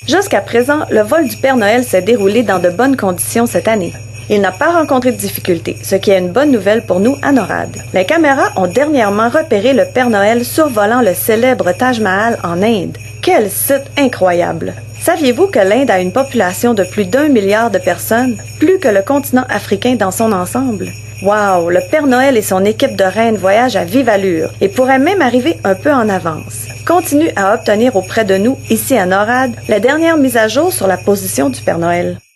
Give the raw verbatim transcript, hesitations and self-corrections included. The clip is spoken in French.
Jusqu'à présent, le vol du Père Noël s'est déroulé dans de bonnes conditions cette année. Il n'a pas rencontré de difficultés, ce qui est une bonne nouvelle pour nous à NORAD. Les caméras ont dernièrement repéré le Père Noël survolant le célèbre Taj Mahal en Inde. Quel site incroyable! Saviez-vous que l'Inde a une population de plus d'un milliard de personnes, plus que le continent africain dans son ensemble? Wow! Le Père Noël et son équipe de reines voyagent à vive allure et pourraient même arriver un peu en avance. Continue à obtenir auprès de nous, ici à NORAD, les dernières mises à jour sur la position du Père Noël.